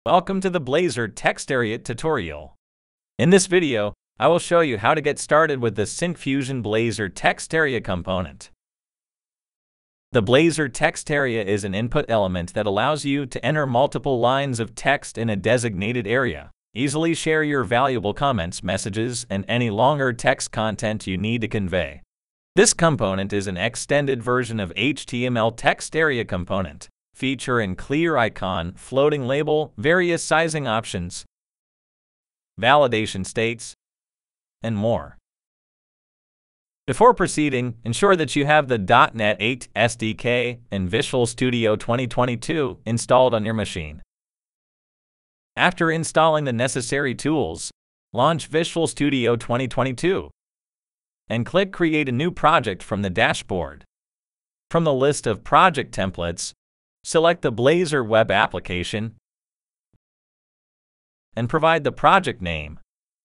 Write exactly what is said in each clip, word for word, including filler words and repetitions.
Welcome to the Blazor TextArea tutorial. In this video, I will show you how to get started with the Syncfusion Blazor TextArea component. The Blazor TextArea is an input element that allows you to enter multiple lines of text in a designated area, easily share your valuable comments, messages, and any longer text content you need to convey. This component is an extended version of H T M L TextArea component, featuring clear icon, floating label, various sizing options, validation states, and more. Before proceeding, ensure that you have the dot net eight S D K and Visual Studio twenty twenty-two installed on your machine. After installing the necessary tools, launch Visual Studio twenty twenty-two and click Create a new project from the dashboard. From the list of project templates, select the Blazor Web application and provide the project name.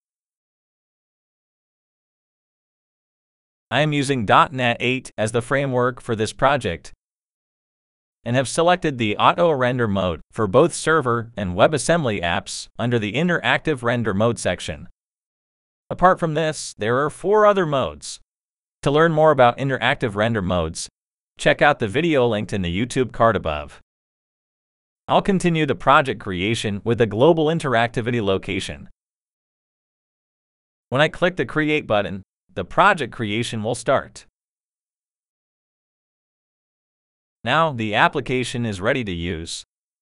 I am using dot net eight as the framework for this project and have selected the Auto Render mode for both server and WebAssembly apps under the Interactive Render mode section. Apart from this, there are four other modes. To learn more about interactive render modes, check out the video linked in the YouTube card above. I'll continue the project creation with the global interactivity location. When I click the Create button, the project creation will start. Now the application is ready to use.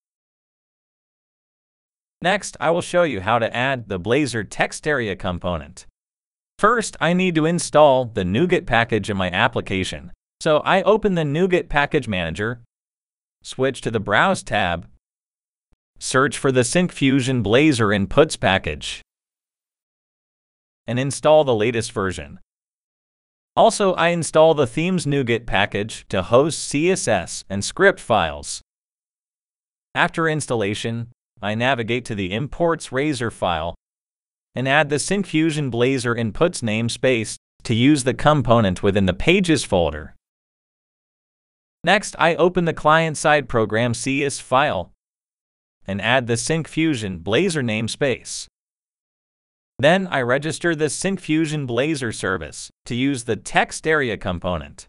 Next, I will show you how to add the Blazor TextArea component. First, I need to install the NuGet package in my application. So I open the NuGet Package Manager, switch to the Browse tab, search for the Syncfusion Blazor Inputs package, and install the latest version. Also, I install the Themes NuGet package to host C S S and script files. After installation, I navigate to the Imports Razor file and add the Syncfusion Blazor Inputs namespace to use the component within the Pages folder. Next, I open the client-side program C S file and add the Syncfusion Blazor namespace. Then I register the Syncfusion Blazor service to use the TextArea component.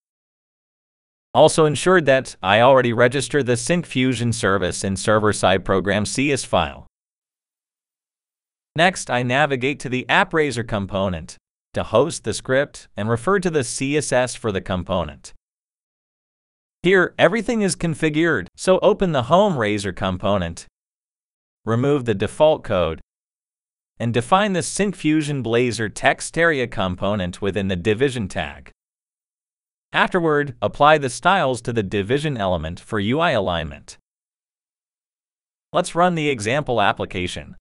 Also ensure that I already register the Syncfusion service in server-side program C S file. Next, I navigate to the AppRazor component to host the script and refer to the C S S for the component. Here, everything is configured, so open the Home Razor component, remove the default code, and define the Syncfusion Blazor TextArea component within the division tag. Afterward, apply the styles to the division element for U I alignment. Let's run the example application.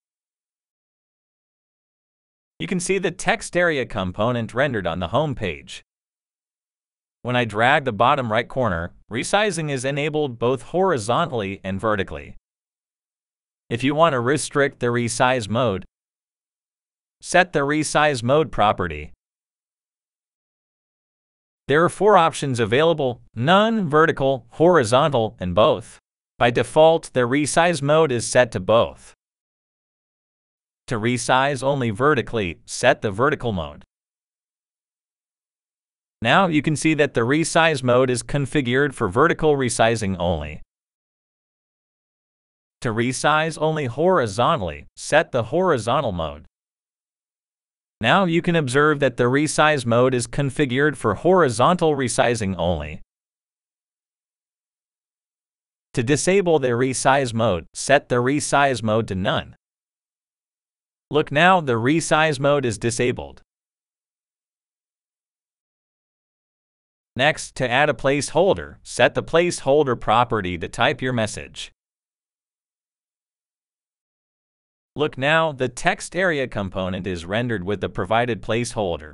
You can see the TextArea component rendered on the home page. When I drag the bottom right corner, resizing is enabled both horizontally and vertically. If you want to restrict the resize mode, set the resize mode property. There are four options available: none, vertical, horizontal, and both. By default, the resize mode is set to both. To resize only vertically, set the vertical mode. Now you can see that the resize mode is configured for vertical resizing only. To resize only horizontally, set the horizontal mode. Now you can observe that the resize mode is configured for horizontal resizing only. To disable the resize mode, set the resize mode to none. Look, now the resize mode is disabled. Next, to add a placeholder, set the placeholder property to type your message. Look, now the TextArea component is rendered with the provided placeholder.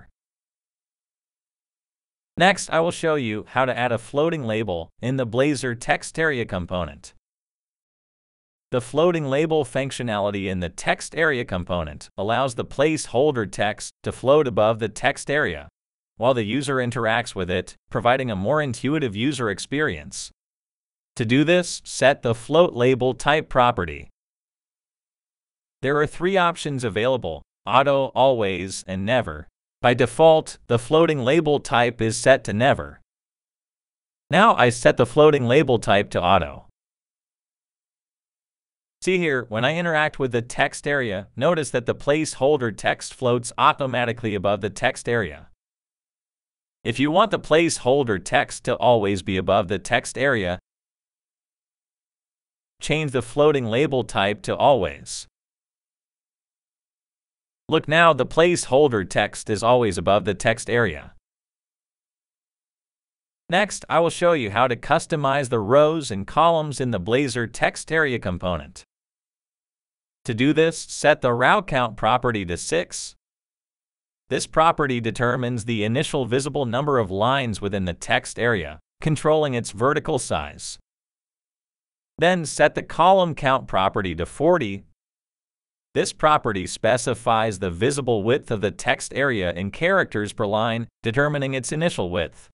Next, I will show you how to add a floating label in the Blazor TextArea component. The floating label functionality in the TextArea component allows the placeholder text to float above the text area while the user interacts with it, providing a more intuitive user experience. To do this, set the float label type property There are three options available: Auto, Always, and Never. By default, the floating label type is set to Never. Now I set the floating label type to Auto. See here, when I interact with the text area, notice that the placeholder text floats automatically above the text area. If you want the placeholder text to always be above the text area, change the floating label type to Always. Look now, the placeholder text is always above the text area. Next, I will show you how to customize the rows and columns in the Blazor TextArea component. To do this, set the row count property to six. This property determines the initial visible number of lines within the text area, controlling its vertical size. Then set the column count property to forty. This property specifies the visible width of the text area in characters per line, determining its initial width.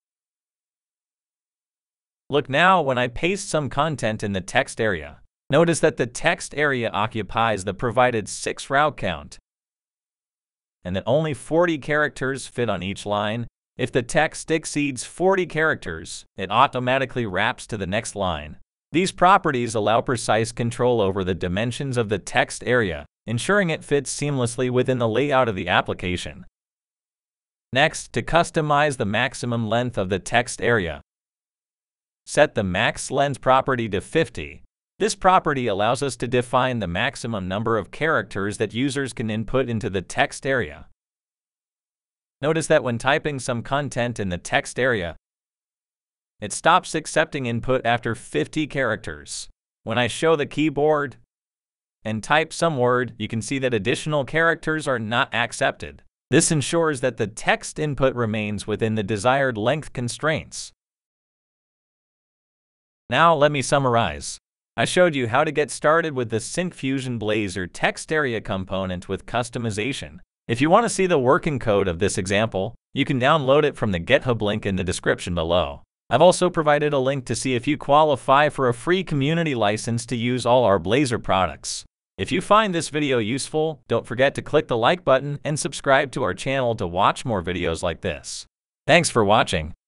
Look now, when I paste some content in the text area, notice that the text area occupies the provided six row count, and that only forty characters fit on each line. If the text exceeds forty characters, it automatically wraps to the next line. These properties allow precise control over the dimensions of the text area, ensuring it fits seamlessly within the layout of the application. Next, to customize the maximum length of the text area, set the max length property to fifty. This property allows us to define the maximum number of characters that users can input into the text area. Notice that when typing some content in the text area, it stops accepting input after fifty characters. When I show the keyboard and type some word, you can see that additional characters are not accepted. This ensures that the text input remains within the desired length constraints. Now let me summarize. I showed you how to get started with the Syncfusion Blazor TextArea component with customization. If you want to see the working code of this example, you can download it from the GitHub link in the description below. I've also provided a link to see if you qualify for a free community license to use all our Blazor products. If you find this video useful, don't forget to click the like button and subscribe to our channel to watch more videos like this. Thanks for watching.